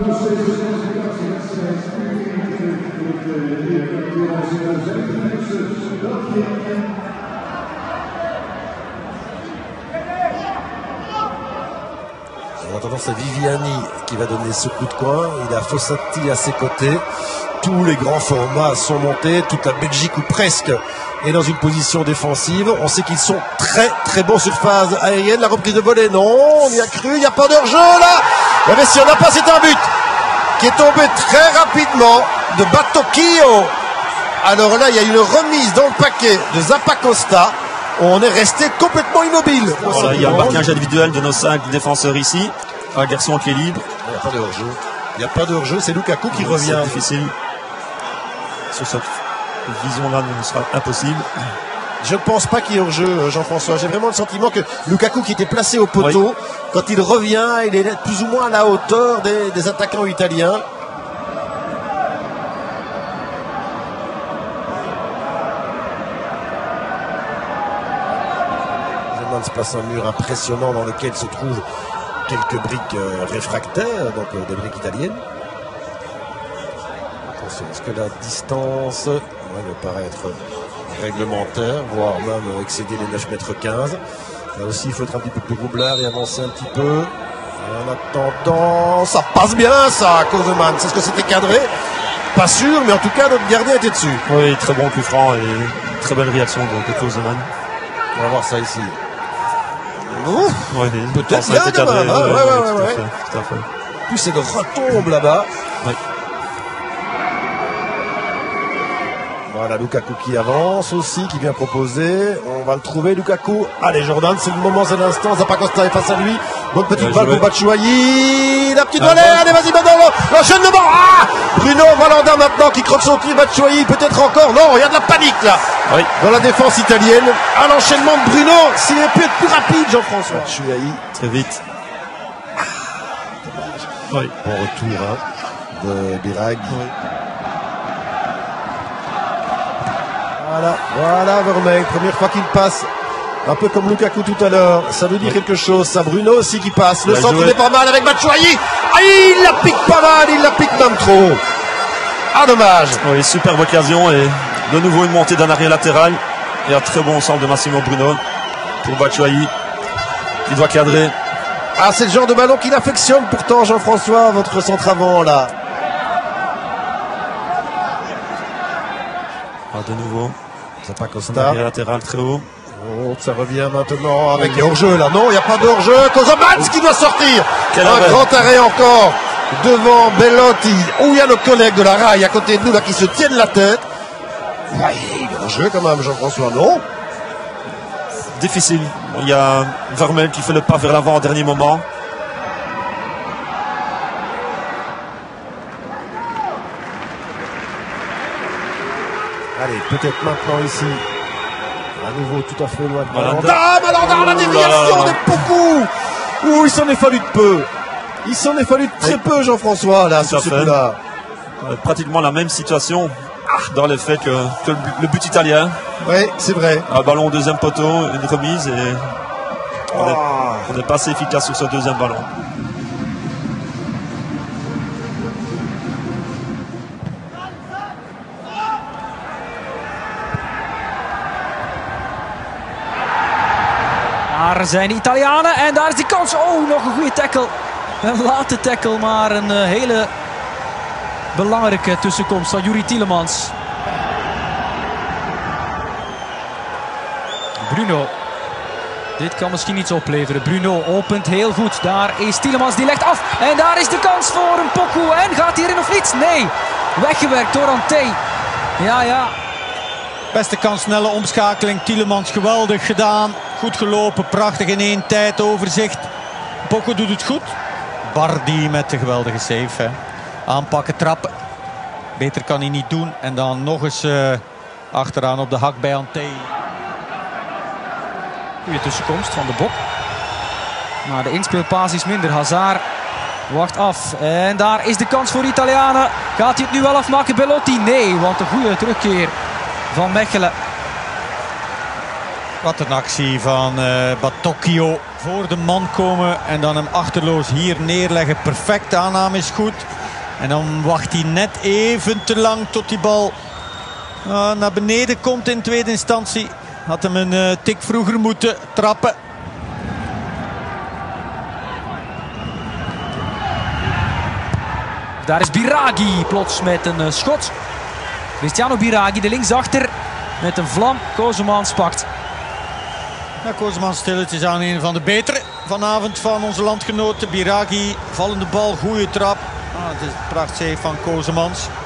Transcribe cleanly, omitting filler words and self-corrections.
En attendant, c'est Viviani qui va donner ce coup de coin. Il a Fossati à ses côtés. Tous les grands formats sont montés. Toute la Belgique, ou presque, est dans une position défensive. On sait qu'ils sont très bons sur phase aérienne. La reprise de volée, non, on y a cru. Il n'y a pas d'hors-jeu là. Mais si on n'a pas, c'est un but qui est tombé très rapidement de Batocchio. Alors là, il y a une remise dans le paquet de Zappacosta. On est resté complètement immobile. Voilà, il y a un marquage individuel de nos 5 défenseurs ici. Un garçon qui est libre. Il n'y a pas de hors-jeu. Il n'y a pas de hors-jeu. C'est Lukaku qui revient. C'est difficile. Sur cette vision-là, ne sera impossible. Je ne pense pas qu'il y ait hors-jeu, Jean-François. J'ai vraiment le sentiment que Lukaku, qui était placé au poteau, quand il revient, il est plus ou moins à la hauteur des attaquants italiens. Se place un mur impressionnant dans lequel se trouvent quelques briques réfractaires, donc des briques italiennes. Attention, est-ce que la distance me paraît être réglementaire, voire même excéder les 9,15 m. Là aussi, il faut être un petit peu plus roublard et avancer un petit peu. Et en attendant, ça passe bien ça, Kozeman. C'est ce que c'était cadré? Pas sûr, mais en tout cas, notre gardien était dessus. Oui, très bon coup franc et très belle réaction de Kozeman. On va voir ça ici. Ouais, peut-être bien quand même. Ouais. Tout à fait. Plus c'est de retombe là-bas. Oui. Voilà, Lukaku qui avance aussi, qui vient proposer. On va le trouver, Lukaku. Allez, Jordan, c'est le moment, c'est l'instant. Zappacosta est face à lui. Bonne petite balle pour Batshuayi. La petite volée, allez, vas-y, maintenant. La chaîne de bord. Ah, Bruno Valanda maintenant qui croque son pied. Batshuayi, peut-être encore. Non, il y a de la panique là. Oui. Dans la défense italienne. À l'enchaînement de Bruno. S'il est pu être plus rapide, Jean-François. Batshuayi. Très vite. Oui. Bon retour de Birag. Oui. Voilà Vermeil, première fois qu'il passe, un peu comme Lukaku tout à l'heure, ça veut dire quelque chose, ça. Bruno aussi qui passe, le centre est pas mal avec Batshuayi, il la pique pas mal, il la pique même trop. Ah, dommage. Oui, superbe occasion et de nouveau une montée d'un arrière latéral et un très bon centre de Massimo Bruno pour Batshuayi qui doit cadrer. Ah, c'est le genre de ballon qu'il affectionne pourtant, Jean-François, votre centre avant là. De nouveau, Zappacosta. Latéral très haut. Oh, ça revient maintenant avec les hors-jeu là. Non, il n'y a pas de hors-jeu. Kozomans qui doit sortir. Un grand arrêt encore devant Bellotti. Où il y a nos collègues de la rail à côté de nous là qui se tiennent la tête. Oui, hors-jeu quand même, Jean-François, non? Difficile. Il y a Vermel qui fait le pas vers l'avant au dernier moment. Allez, peut-être maintenant ici. À nouveau tout à fait loin de Malanda. Ah, Malanda, la déviation de beaucoup. Ouh, il s'en est fallu de peu. Il s'en est fallu de très peu, Jean-François, là, sur ce coup-là. Pratiquement la même situation dans le fait que le but italien. Oui, c'est vrai. Un ballon au deuxième poteau, une remise et on n'est pas assez efficace sur ce deuxième ballon. Daar zijn de Italianen en daar is die kans. Oh, nog een goede tackle. Een late tackle, maar een hele belangrijke tussenkomst van Youri Tielemans. Bruno. Dit kan misschien iets opleveren. Bruno opent heel goed. Daar is Tielemans, die legt af. En daar is de kans voor een Poku. En gaat hij erin of niet? Nee. Weggewerkt door Ante. Ja. Beste kans, snelle omschakeling. Tielemans geweldig gedaan. Goed gelopen, prachtig in één tijd, overzicht. Poku doet het goed. Bardi met de geweldige save. Hè. Aanpakken, trappen. Beter kan hij niet doen. En dan nog eens achteraan op de hak bij Ante. Goede tussenkomst van de Bok. Maar de inspeelpaas is minder. Hazard wacht af. En daar is de kans voor de Italianen. Gaat hij het nu wel afmaken? Bellotti? Nee, want een goede terugkeer van Mechelen. Wat een actie van Batocchio. Voor de man komen en dan hem achterloos hier neerleggen. Perfect, aanname is goed. En dan wacht hij net even te lang tot die bal naar beneden komt in tweede instantie. Had hem een tik vroeger moeten trappen. Daar is Biraghi plots met een schot. Cristiano Biraghi, de linksachter, met een vlam. Kosemans pakt. Ja, Kosemans stilletjes aan een van de betere vanavond van onze landgenoten. Biraghi, vallende bal, goede trap. Het is het prachtsave van Kosemans.